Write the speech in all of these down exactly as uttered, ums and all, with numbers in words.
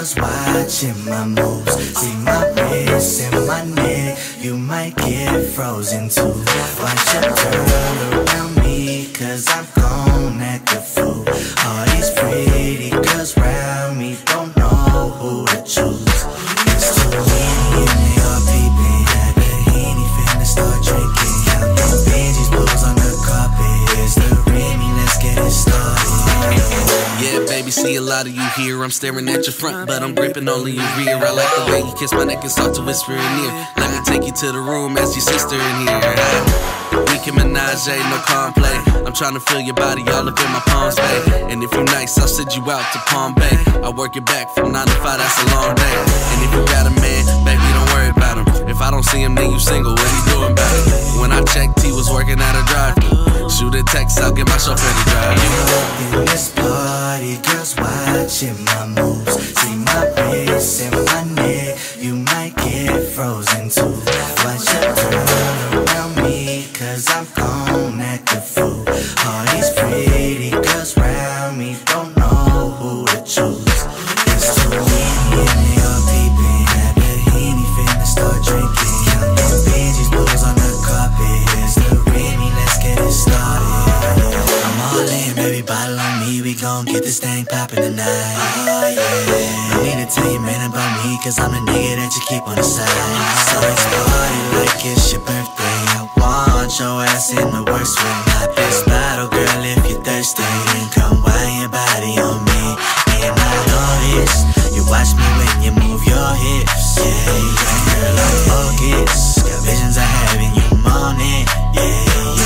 girls watching my moves. See my wrist and my neck, you might get frozen too. Watch your turn around me, cause I'm gon' act a fool. All these pretty girls round me don't know who to choose. It's too many and they all peeping. Got the Henny finna start drinking. Count them Benjis, blues on the carpet. Here's the Remy, let's get it started. Yeah, baby, see a lot of you here. I'm staring at your front, but I'm gripping only your rear. I like the way you kiss my neck and start to whisper in ear. Let me take you to the room as your sister in here. We can menage, no complay. I'm trying to feel your body all up in my palms, babe. And if you're nice, I'll send you out to Palm Bay. I work it back from nine to five, that's a long day. And if you got a man, baby, don't worry about him. If I don't see him, then you single, what he doing about it? When I checked, he was working at a drive-thru. Shoot a text, I'll get my chauffeur to drive. In this party, girls watching my moves. See my wrist and my neck, you might get frozen too. Watch your turn around me, cause I'm gon' act a fool. All these pretty girls round me don't know who to choose. It's too many and they all peeping. Got the Henny finna start drinking. Count them Benjis, blues on the carpet. Here's the Remy, let's get it started. I'm all in, baby, bottle on me. We gon' get this thing poppin' tonight. Oh yeah. No need to tell you, man, about me, cause I'm the nigga that you keep on the side. So let's party like it's your birthday. I want your ass in the worst way. Pop this bottle, girl, if you're thirsty. Then come wind your body on me. And I notice you watch me when you move your hips. Yeah, yeah, girl, I'm focused. Got visions of having you on it. Yeah,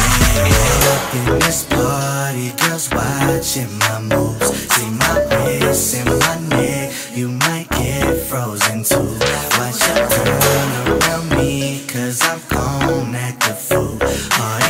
yeah. Up in this party, girls watching my moves. See my wrist and my neck, you might get frozen too. Watch your turn around me, cause I'm gon' act a fool. All